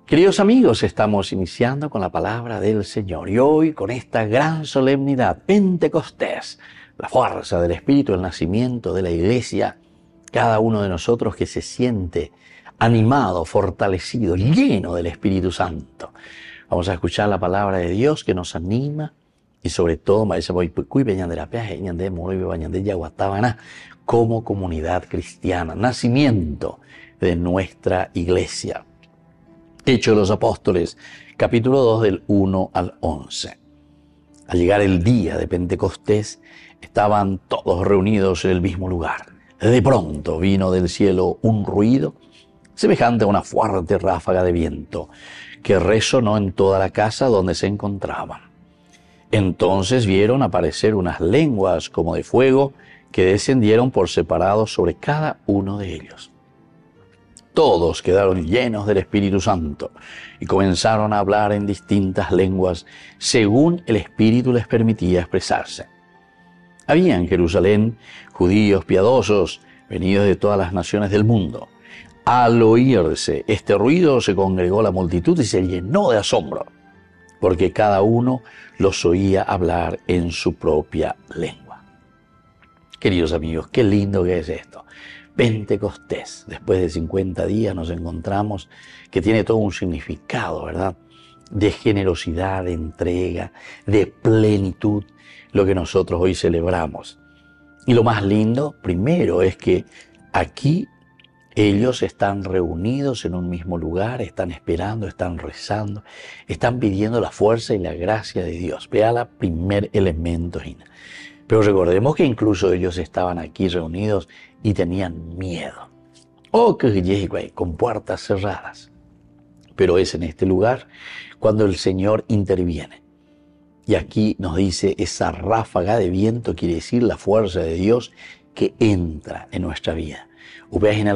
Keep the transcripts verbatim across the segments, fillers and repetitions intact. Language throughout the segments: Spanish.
Queridos amigos, estamos iniciando con la palabra del Señor y hoy con esta gran solemnidad, Pentecostés, la fuerza del Espíritu, el nacimiento de la Iglesia, cada uno de nosotros que se siente animado, fortalecido, lleno del Espíritu Santo. Vamos a escuchar la palabra de Dios que nos anima y sobre todo, como comunidad cristiana, nacimiento de nuestra Iglesia. Hechos de los Apóstoles, capítulo dos, del uno al once. Al llegar el día de Pentecostés, estaban todos reunidos en el mismo lugar. De pronto vino del cielo un ruido semejante a una fuerte ráfaga de viento, que resonó en toda la casa donde se encontraban. Entonces vieron aparecer unas lenguas como de fuego que descendieron por separado sobre cada uno de ellos. Todos quedaron llenos del Espíritu Santo y comenzaron a hablar en distintas lenguas según el Espíritu les permitía expresarse. Había en Jerusalén judíos piadosos venidos de todas las naciones del mundo. Al oírse este ruido se congregó la multitud y se llenó de asombro, porque cada uno los oía hablar en su propia lengua. Queridos amigos, qué lindo que es esto. Pentecostés, después de cincuenta días nos encontramos que tiene todo un significado, ¿verdad? De generosidad, de entrega, de plenitud, lo que nosotros hoy celebramos. Y lo más lindo, primero, es que aquí ellos están reunidos en un mismo lugar, están esperando, están rezando, están pidiendo la fuerza y la gracia de Dios. Vea el primer elemento, Gina. Pero recordemos que incluso ellos estaban aquí reunidos y tenían miedo. Oh, que con puertas cerradas. Pero es en este lugar cuando el Señor interviene. Y aquí nos dice esa ráfaga de viento, quiere decir la fuerza de Dios que entra en nuestra vida. Bueno,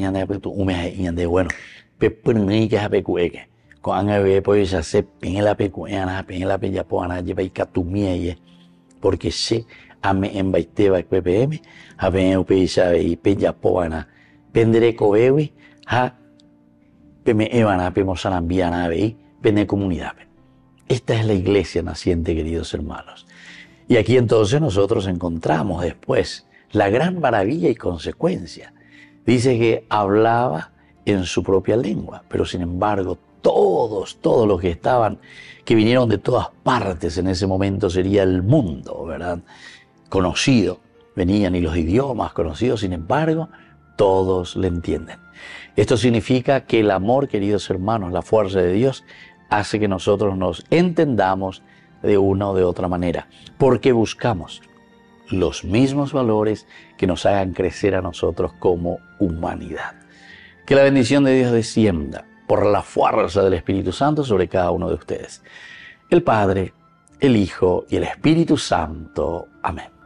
porque se ame en baiteba P P M, a ven upeixa y peña poana, pendere coewi, ha peme evana, pemosanambiana, vei, pene comunidad. Esta es la iglesia naciente, queridos hermanos. Y aquí entonces nosotros encontramos después la gran maravilla y consecuencia. Dice que hablaba en su propia lengua, pero sin embargo todos, todos los que estaban, que vinieron de todas partes en ese momento, sería el mundo, ¿verdad? Conocido, venían y los idiomas conocidos, sin embargo, todos le entienden. Esto significa que el amor, queridos hermanos, la fuerza de Dios, hace que nosotros nos entendamos de una o de otra manera, porque buscamos los mismos valores que nos hagan crecer a nosotros como humanidad. Que la bendición de Dios descienda por la fuerza del Espíritu Santo sobre cada uno de ustedes. El Padre, el Hijo y el Espíritu Santo. Amén.